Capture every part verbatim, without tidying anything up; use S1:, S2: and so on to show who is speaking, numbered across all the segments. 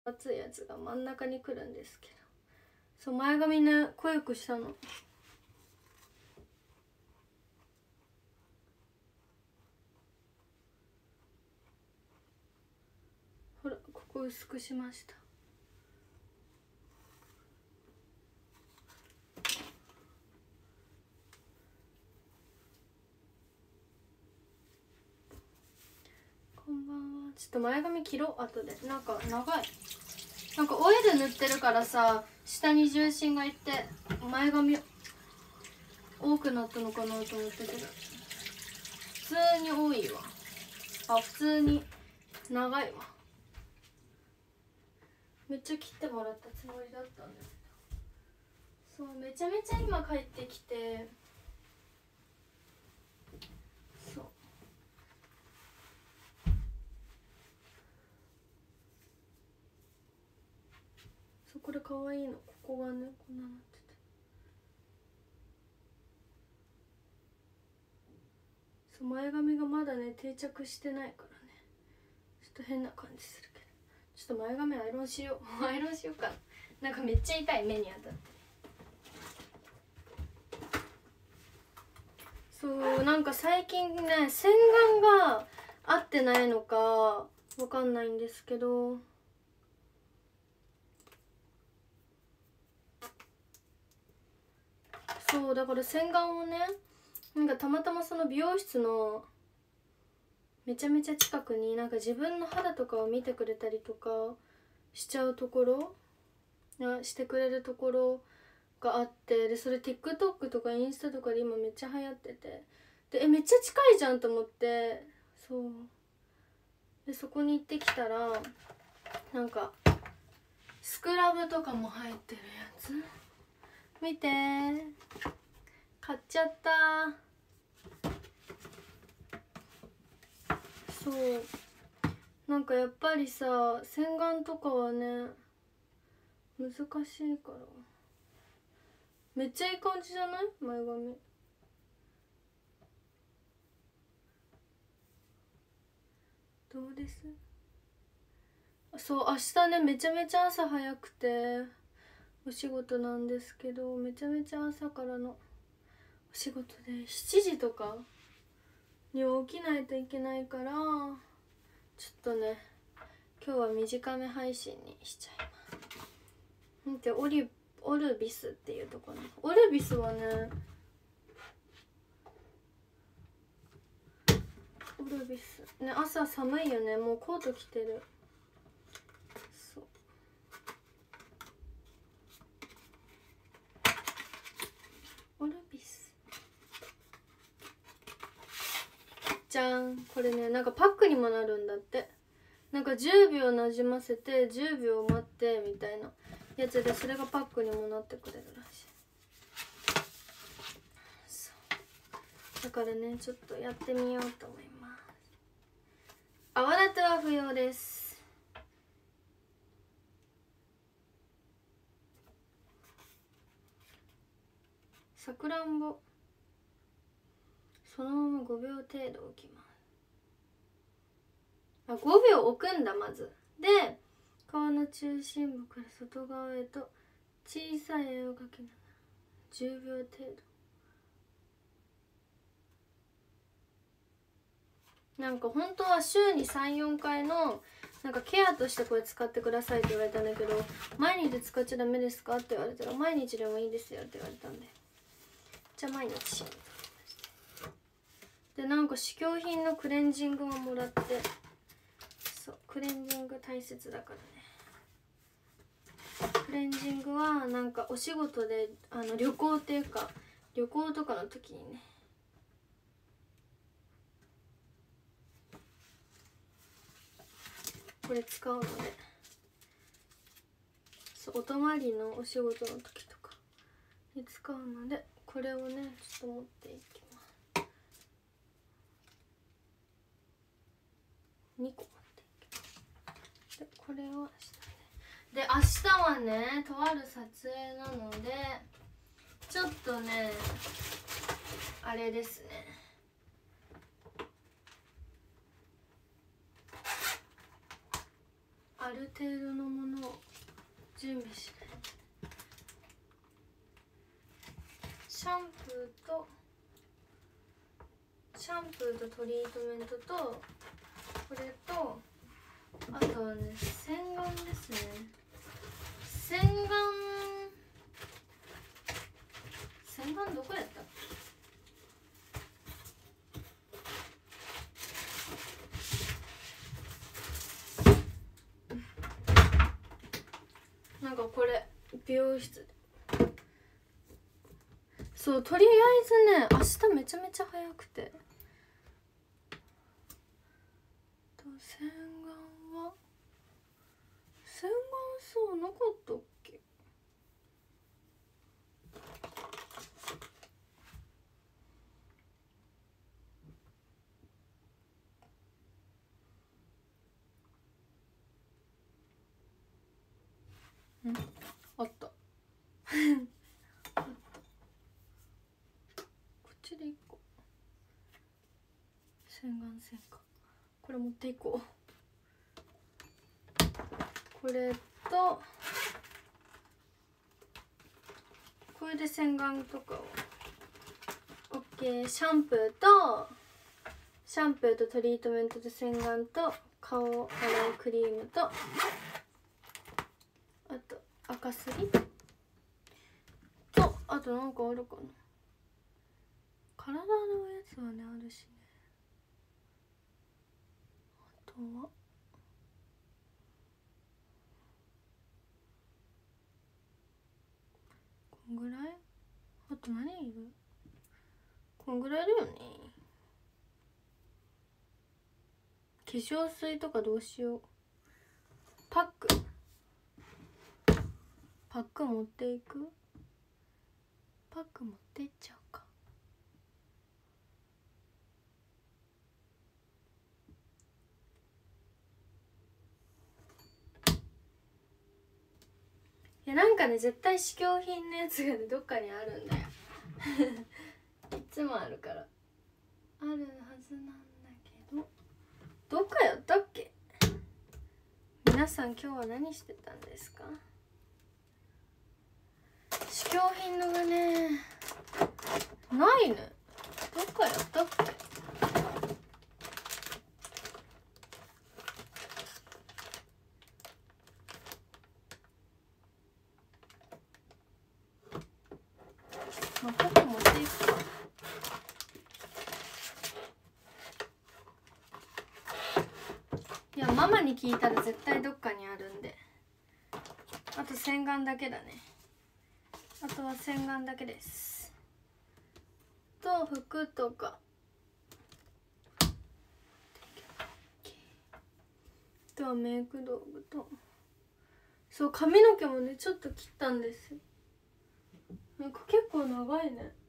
S1: 熱いやつが真ん中に来るんですけど、そう前髪ね濃ゆくしたの。ほらここ薄くしました。こんばんは。ちょっと前髪切ろう後で。なんか長い。なんかオイル塗ってるからさ、下に重心がいって前髪多くなったのかなと思ったけど、普通に多いわ。あ、普通に長いわ。めっちゃ切ってもらったつもりだったんだけど、そうめちゃめちゃ今帰ってきて、そうそうこれかわいいの。ここがねこんななってて、そう前髪がまだね定着してないからね、ちょっと変な感じするけど、ちょっと前髪アイロンしようアイロンしようかな。なんかめっちゃ痛い、目に当たって。そうなんか最近ね洗顔が合ってないのかわかんないんですけど、そうだから洗顔をね、なんかたまたまその美容室のめちゃめちゃ近くになんか自分の肌とかを見てくれたりとかしちゃうところしてくれるところがあって、でそれ TikTok とかインスタとかで今めっちゃ流行ってて、でえめっちゃ近いじゃんと思って、そうでそこに行ってきたらなんかスクラブとかも入ってるやつ見て、買っちゃった。そうなんかやっぱりさ洗顔とかはね難しいから、めっちゃいい感じじゃない前髪。どうです？そう明日ねめちゃめちゃ朝早くてお仕事なんですけど、めちゃめちゃ朝からのお仕事でしちじとかに起きないといけないから、ちょっとね今日は短め配信にしちゃいます。見て、オリオルビスっていうところ、オルビスはねオルビスね、朝寒いよね、もうコート着てる。そうオルビスじゃん。これねなんかパックにもなるんだって。なんかじゅうびょうなじませてじゅうびょう待ってみたいなやつで、それがパックにもなってくれるらしい。そうだからねちょっとやってみようと思います。泡立ては不要です。さくらんぼそのままごびょう程度置きます。あごびょう置くんだ。まずで皮の中心部から外側へと小さい絵を描きながらじゅうびょう程度。なんか本当は週にさん、よんかいのなんかケアとしてこれ使ってくださいって言われたんだけど、毎日使っちゃダメですかって言われたら毎日でもいいですよって言われたんで、じゃあ毎日しよう。でなんか試供品のクレンジングももらって、そうクレンジング大切だからね。クレンジングはなんかお仕事であの旅行っていうか旅行とかの時にねこれ使うので、そうお泊まりのお仕事の時とかに使うので、これをねちょっと持っていきます。にこ持っていきます。でこれを下で、明日はねとある撮影なのでちょっとねあれですね、アる程度のものを準備しないと。シャンプーとシャンプーとトリートメントとこれと、あとはね洗顔ですね。洗顔洗顔どこやった？なんかこれ美容室で、そうとりあえずね明日めちゃめちゃ早くて、と洗顔は洗顔そうなかったっけ？んあったこっちでいこう。洗顔洗かこれ持っていこう。これとこれで洗顔とかを OK。 シャンプーとシャンプーとトリートメントと洗顔と顔を洗うクリームと、あと赤すりと、あとなんかあるかな。体のやつはねあるしね。あとはこんぐらい。あと何いる？こんぐらいだよね。化粧水とかどうしよう。パックパック持っていく。パック持っていっちゃうか。いやなんかね絶対試供品のやつがねどっかにあるんだよいつもあるからあるはずなんだけど、どっかやったっけ？皆さん今日は何してたんですか？試供品のがねないね。どっかやったっけ？まあ、パック持っていくか。いやママに聞いたら絶対どっかにあるんで。あと洗顔だけだね。あとは洗顔だけです。と服とかあとはメイク道具と、そう髪の毛もねちょっと切ったんですよ。なんか結構長いね。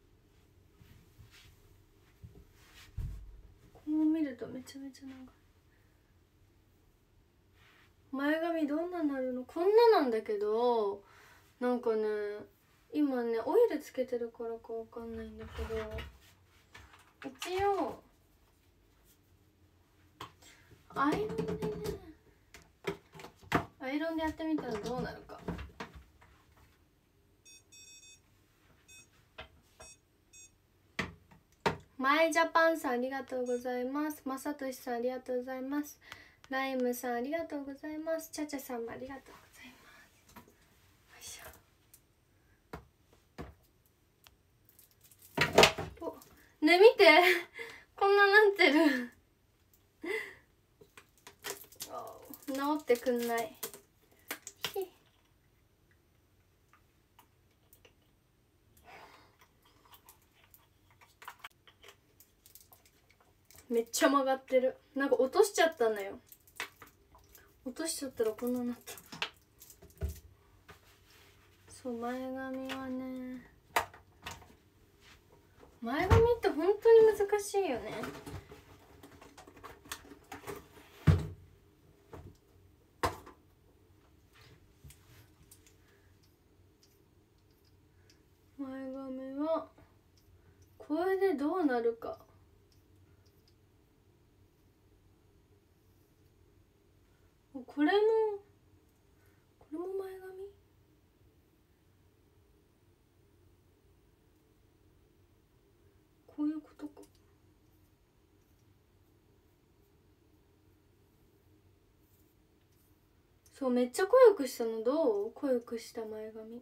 S1: こう見るとめちゃめちゃ長い。前髪どんななるの？こんななんだけど、なんかね今ねオイルつけてるからかわかんないんだけど、一応アイロンでねアイロンでやってみたらどうなるか。マイジャパンさんありがとうございます。まさとしさんありがとうございます。ライムさんありがとうございます。チャチャさんもありがとうございます。よいしょ。おね見てこんななってる治ってくんない。めっちゃ曲がってる。なんか落としちゃったのよ。落としちゃったらこんなになった。そう前髪はね、前髪って本当に難しいよね。前髪はこれでどうなるか。これもそう、めっちゃ濃くしたの。どう？濃くした前髪。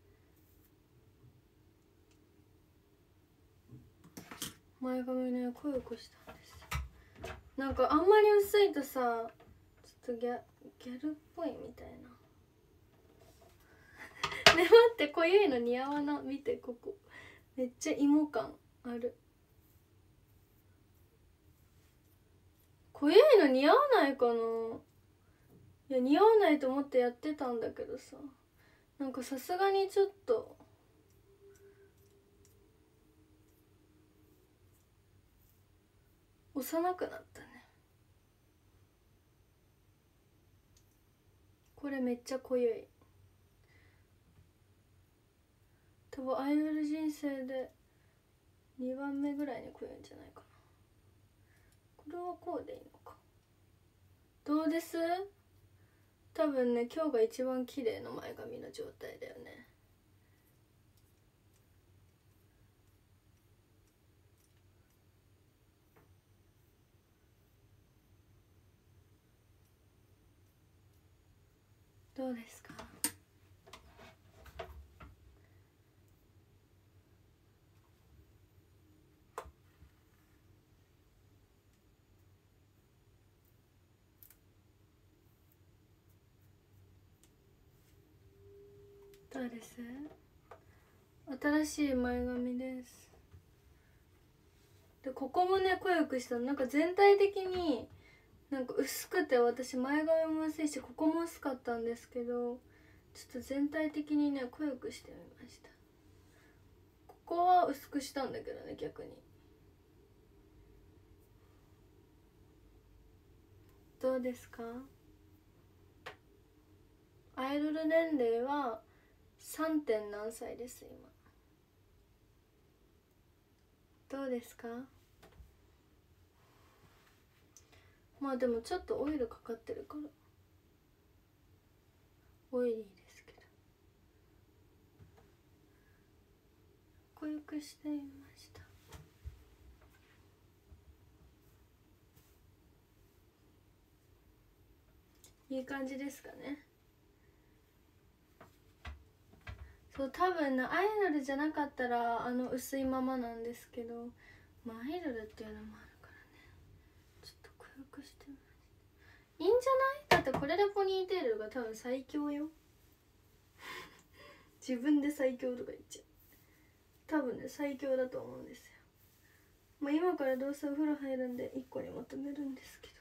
S1: 前髪ね、濃くしたんですよ。なんかあんまり薄いとさ、ちょっとギャギャルっぽいみたいな。ね、待って、濃いの似合わな。見て、ここめっちゃ芋感ある。濃いの似合わないかな。いや、似合わないと思ってやってたんだけどさ、なんかさすがにちょっと幼くなったね。これめっちゃ濃い。多分アイドル人生でにばんめぐらいに濃いんじゃないかな。これはこうでいいのか。どうです？多分ね、今日が一番綺麗な前髪の状態だよね。どうですか？どうです？新しい前髪です。で、ここもね、濃くしたの。なんか全体的になんか薄くて、私前髪も薄いしここも薄かったんですけど、ちょっと全体的にね濃くしてみました。ここは薄くしたんだけどね、逆に。どうですか？アイドル年齢は さん. 点何歳です、今。どうですか？まあでもちょっとオイルかかってるからオイリーですけど、濃くしてみました。いい感じですかね。そう、多分ね、アイドルじゃなかったらあの薄いままなんですけど、まあアイドルっていうのもあるからね、ちょっと濃くしてみました。いいんじゃない？だってこれでポニーテールが多分最強よ自分で最強とか言っちゃう。多分ね、最強だと思うんですよ。まあ今からどうせお風呂入るんでいっこにまとめるんですけど、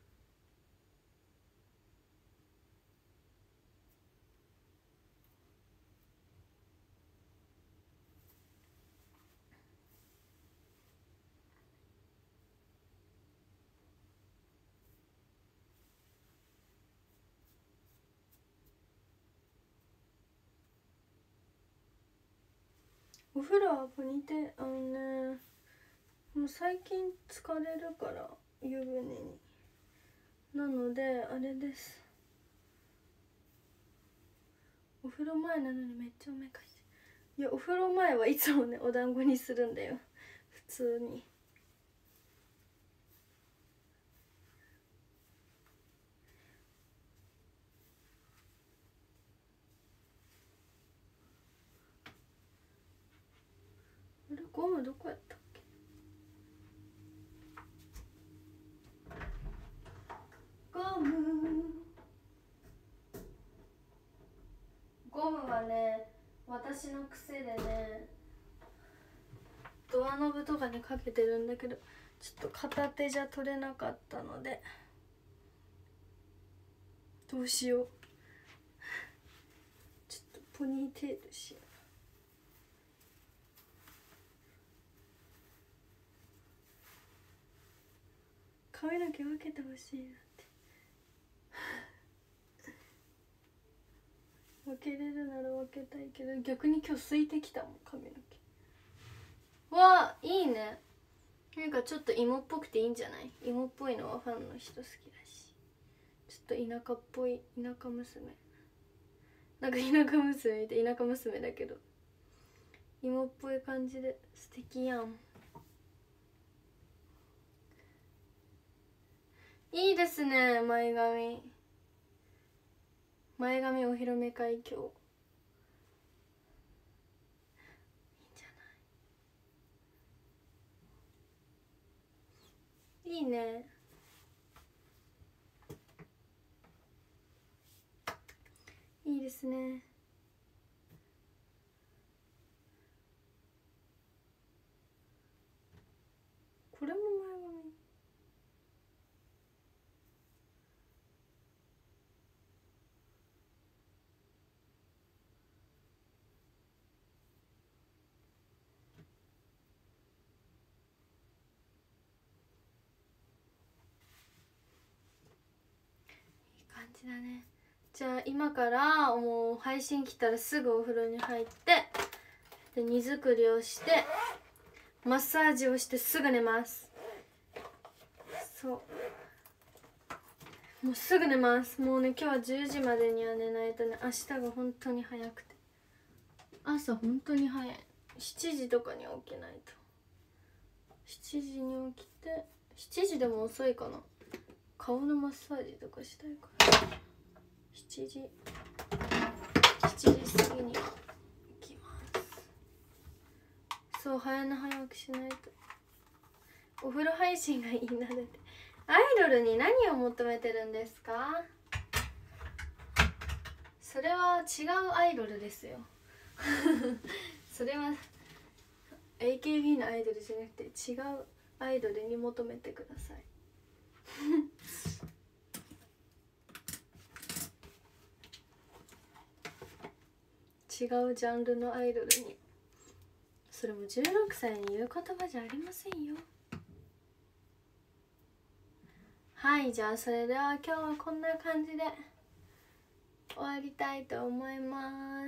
S1: お風呂はポニテあのね、もう最近疲れるから湯船に、なのであれです、お風呂前なのにめっちゃおめかしい。いや、お風呂前はいつもねお団子にするんだよ、普通に。あれ、ゴムどこやったっけ？ゴムゴムはね、私の癖でね、ドアノブとかにかけてるんだけど、ちょっと片手じゃ取れなかったので、どうしようちょっとポニーテールしよう。髪の毛分けてほしいなって分けれるなら分けたいけど、逆に今日空いてきたもん髪の毛。わあ、いいね。なんかちょっと芋っぽくていいんじゃない？芋っぽいのはファンの人好きだし、ちょっと田舎っぽい、田舎娘、なんか田舎娘って田舎娘だけど芋っぽい感じで素敵やん。いいですね、前髪。 前髪お披露目会今日いいんじゃない。いいね。いいですね。これも前髪。いい感じだね。じゃあ今からもう配信来たらすぐお風呂に入ってで荷造りをしてマッサージをしてすぐ寝ます。そうもうすぐ寝ます。もうね今日はじゅうじまでには寝ないとね、明日が本当に早くて、朝本当に早い。しちじとかに起きないと。しちじに起きて、しちじでも遅いかな。顔のマッサージとかしたいからしちじしちじ過ぎに起きます。そう早寝早起きしないと。お風呂配信がいいな。だってアイドルに何を求めてるんですか？それは違うアイドルですよそれは エーケービー のアイドルじゃなくて違うアイドルに求めてください違うジャンルのアイドルに。それもじゅうろくさいに言う言葉じゃありませんよ。はい、じゃあそれでは今日はこんな感じで終わりたいと思います。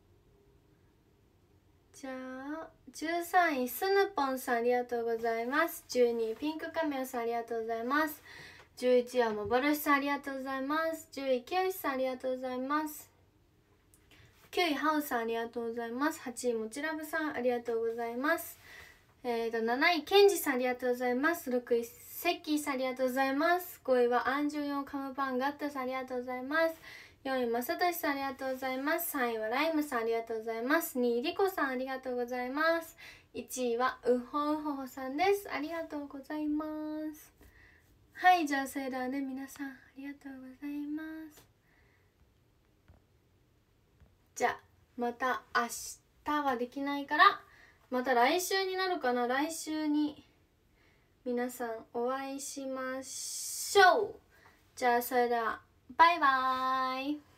S1: じゃあじゅうさんいスヌポンさんありがとうございます。じゅうにいピンクカメオさんありがとうございます。じゅういちいは幻さんありがとうございます。じゅういきよしさんありがとうございます。きゅういハウさんありがとうございます。はちいもちラブさんありがとうございます。えーとなないケンジさんありがとうございます。ろくいセッキーさんありがとうございます。ごいはアンジュヨンカムパンガットさんありがとうございます。よんいまさとしさんありがとうございます。さんいはライムさんありがとうございます。にいリコさんありがとうございます。いちいはウホウホホさんです。ありがとうございます。はい、じゃあそれではね皆さんありがとうございます。じゃあまた明日はできないからまた来週になるかな。来週に皆さんお会いしましょう。じゃあそれではバイバーイ。